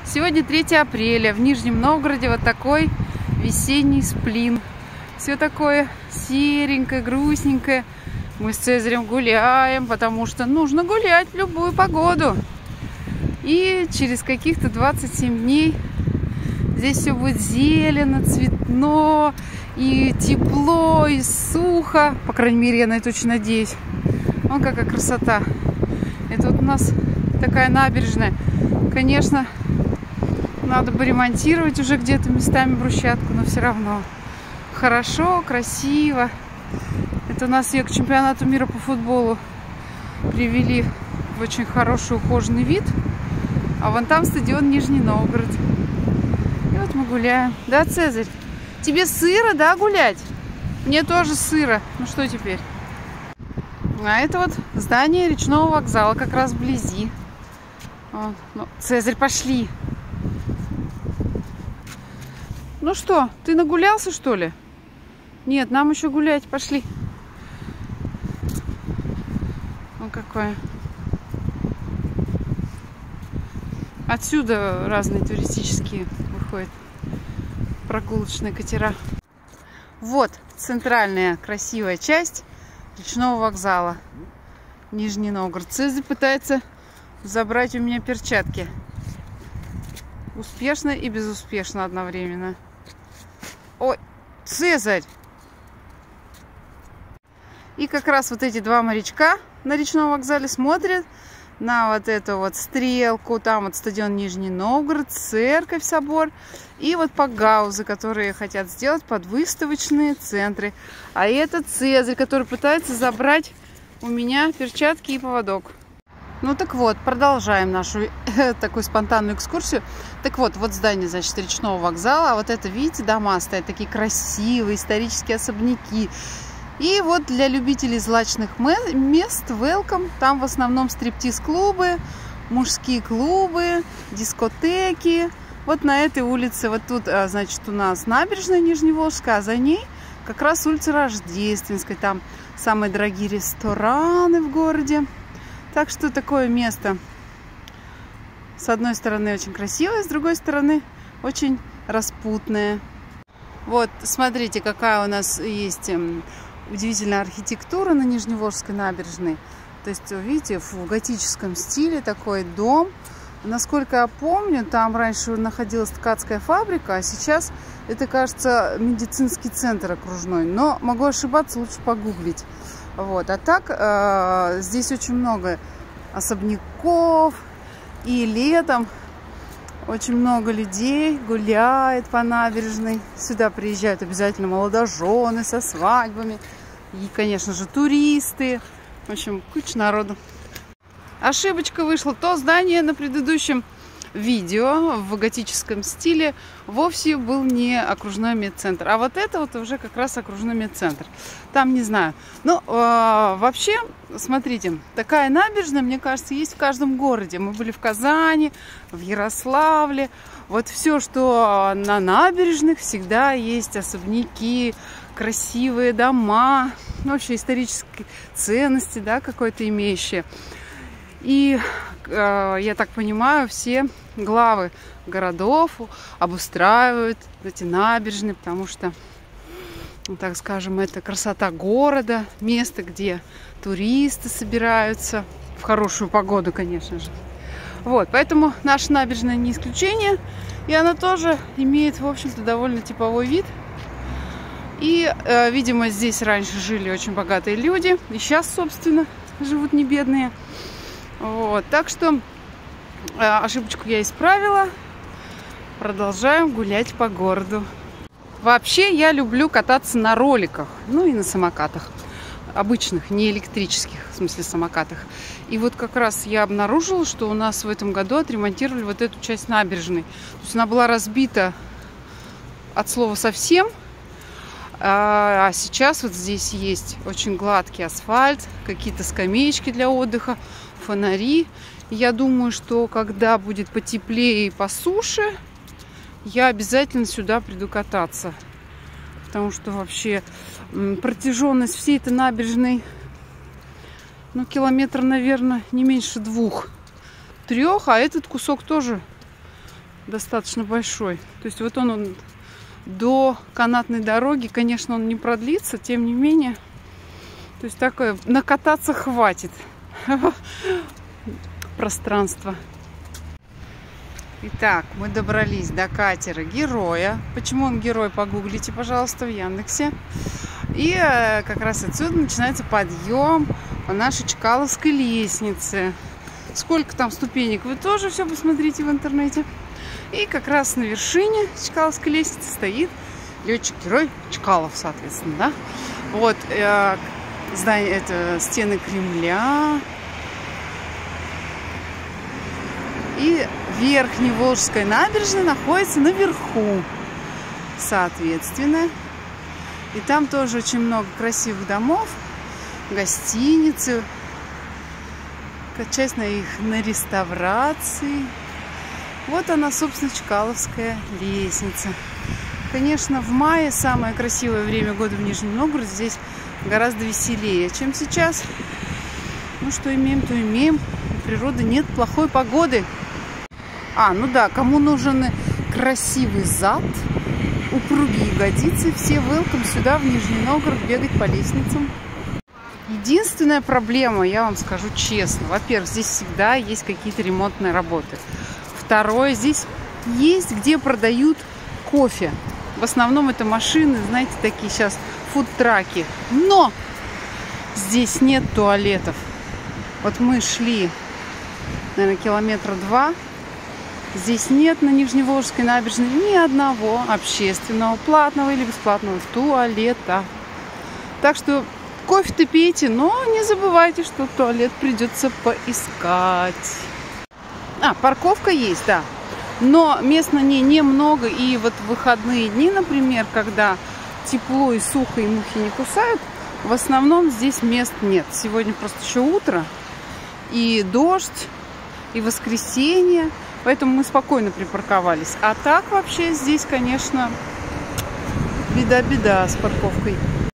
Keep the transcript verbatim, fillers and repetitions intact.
Сегодня третье апреля. В Нижнем Новгороде вот такой весенний сплин. Все такое серенькое, грустненькое. Мы с Цезарем гуляем, потому что нужно гулять в любую погоду. И через каких-то двадцать семь дней здесь все будет зелено, цветно, и тепло, и сухо. По крайней мере, я на это очень надеюсь. Вон какая красота. Это вот у нас такая набережная. Конечно, надо бы ремонтировать уже где-то местами брусчатку, но все равно хорошо, красиво. Это у нас ее к чемпионату мира по футболу привели в очень хороший ухоженный вид. А вон там стадион Нижний Новгород. И вот мы гуляем. Да, Цезарь? Тебе сыро, да, гулять? Мне тоже сыро. Ну что теперь? А это вот здание речного вокзала, как раз вблизи. Вот. Ну, Цезарь, пошли. Ну что, ты нагулялся, что ли? Нет, нам еще гулять. Пошли. Ну, какое. Отсюда разные туристические выходят прогулочные катера. Вот центральная красивая часть речного вокзала Нижний Новгород. Цезарь пытается забрать у меня перчатки. Успешно и безуспешно одновременно. Ой, Цезарь! И как раз вот эти два морячка на речном вокзале смотрят на вот эту вот стрелку. Там вот стадион Нижний Новгород, церковь, собор. И вот пагаузы, которые хотят сделать под выставочные центры. А это Цезарь, который пытается забрать у меня перчатки и поводок. Ну так вот, продолжаем нашу такую спонтанную экскурсию. Так вот, вот здание, значит, речного вокзала. А вот это, видите, дома стоят такие красивые, исторические особняки. И вот для любителей злачных мест welcome. Там в основном стриптиз-клубы, мужские клубы, дискотеки. Вот на этой улице, вот тут, значит, у нас набережная Нижневолжская, а за ней как раз улица Рождественская. Там самые дорогие рестораны в городе. Так что такое место, с одной стороны, очень красивое, с другой стороны, очень распутное. Вот, смотрите, какая у нас есть удивительная архитектура на Нижневолжской набережной. То есть, видите, в готическом стиле такой дом. Насколько я помню, там раньше находилась ткацкая фабрика, а сейчас это, кажется, медицинский центр окружной. Но могу ошибаться, лучше погуглить. Вот. А так, э, здесь очень много особняков. И летом очень много людей гуляет по набережной. Сюда приезжают обязательно молодожены со свадьбами. И, конечно же, туристы. В общем, куча народу. Ошибочка вышла. То здание на предыдущем видео в готическом стиле вовсе был не окружной медцентр. А вот это вот уже как раз окружной медцентр. Там не знаю. Ну, э, вообще, смотрите, такая набережная, мне кажется, есть в каждом городе. Мы были в Казани, в Ярославле. Вот все, что на набережных, всегда есть особняки, красивые дома, вообще исторические ценности, да, какой-то имеющие. И, э, я так понимаю, все главы городов обустраивают эти набережные, потому что, ну, так скажем, это красота города, место, где туристы собираются, в хорошую погоду, конечно же. Вот, поэтому наша набережная не исключение, и она тоже имеет, в общем-то, довольно типовой вид. И, э, видимо, здесь раньше жили очень богатые люди, и сейчас, собственно, живут не бедные. Вот, так что э, ошибочку я исправила. Продолжаем гулять по городу. Вообще я люблю кататься на роликах, ну и на самокатах. Обычных, не электрических, в смысле самокатах. И вот как раз я обнаружила, что у нас в этом году отремонтировали вот эту часть набережной. То есть она была разбита от слова совсем. А сейчас вот здесь есть очень гладкий асфальт, какие-то скамеечки для отдыха, фонари. Я думаю, что когда будет потеплее и по суше, я обязательно сюда приду кататься. Потому что вообще протяженность всей этой набережной, ну, километр, наверное, не меньше двух, трех. А этот кусок тоже достаточно большой. То есть вот он, он до канатной дороги, конечно, он не продлится, тем не менее. То есть такое, накататься хватит пространства. Итак, мы добрались до катера Героя. Почему он герой, погуглите, пожалуйста, в Яндексе. И как раз отсюда начинается подъем по нашей Чкаловской лестнице. Сколько там ступенек, вы тоже все посмотрите в интернете. И как раз на вершине Чкаловской лестницы стоит летчик-герой Чкалов, соответственно, да. Вот э, здание, это стены Кремля. И Верхневолжская набережная находится наверху, соответственно. И там тоже очень много красивых домов, гостиницы. Часть на их на реставрации. Вот она, собственно, Чкаловская лестница. Конечно, в мае самое красивое время года в Нижнем Новгороде. Здесь гораздо веселее, чем сейчас. Ну, что имеем, то имеем. У природы нет плохой погоды. А, ну да, кому нужен красивый зад, упругие ягодицы, все welcome сюда, в Нижний Новгород, бегать по лестницам. Единственная проблема, я вам скажу честно, во-первых, здесь всегда есть какие-то ремонтные работы. Второе, здесь есть где продают кофе. В основном это машины, знаете, такие сейчас фудтраки. Но здесь нет туалетов. Вот мы шли, наверное, километра два. Здесь нет на Нижневолжской набережной ни одного общественного, платного или бесплатного туалета. Так что кофе-то пейте, но не забывайте, что туалет придется поискать. А, парковка есть, да. Но мест на ней немного. И вот в выходные дни, например, когда тепло и сухо, и мухи не кусают, в основном здесь мест нет. Сегодня просто еще утро, и дождь, и воскресенье. Поэтому мы спокойно припарковались. А так вообще здесь, конечно, беда-беда с парковкой.